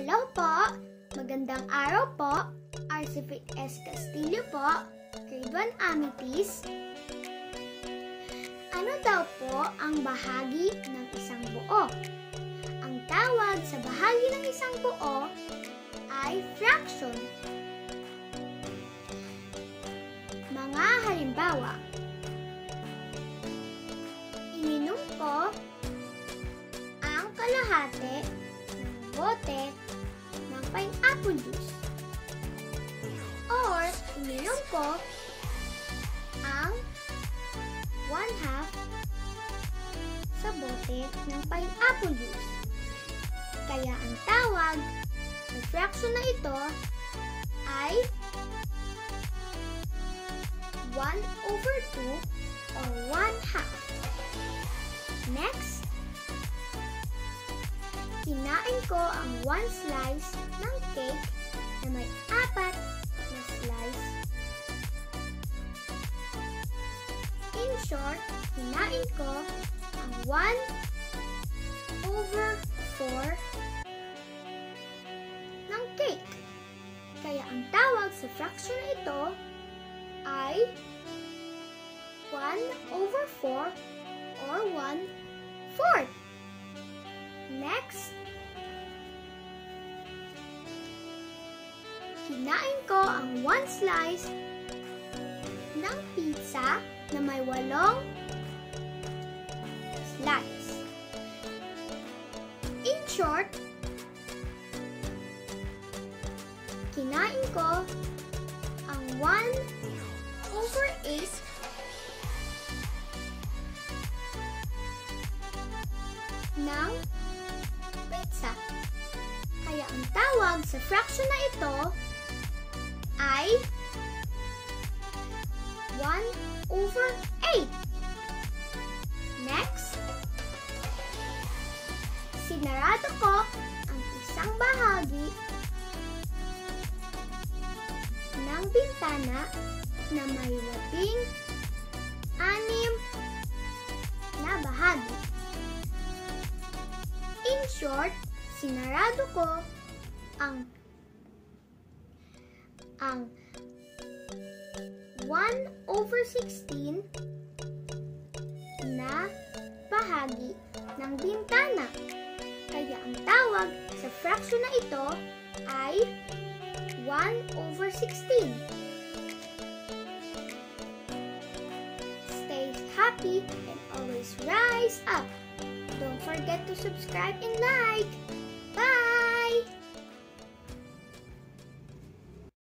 Hello po! Magandang araw po! Arcey'S Castillo po, Grade 1 Amethyst. Ano daw po ang bahagi ng isang buo? Ang tawag sa bahagi ng isang buo ay fraction. Mga halimbawa, ininom ko ang kalahati ng bote ng pineapple juice. Or, ininom ko ang 1/2 sa bote ng pineapple juice. Kaya ang tawag sa fraction na ito ay 1/2 or 1/2. Next, kinain ko ang 1 slice ng cake na may 4 na slice. In short, kinain ko ang 1/4 ng cake. Kaya ang tawag sa fraction na ito ay 1/4 or 1/4. Next, kinain ko ang 1 slice ng pizza na may 8 slice. In short, kinain ko ang 1/8 ng pizza. Kaya ang tawag sa fraction na ito ay 1/8. Next, sinarado ko ang isang bahagi ng bintana na may 16 na bahagi. In short, sinarado ko ang 1/16 na bahagi ng bintana. Kaya ang tawag sa fraction na ito ay 1/16. Stay happy and always rise up. Don't forget to subscribe and like.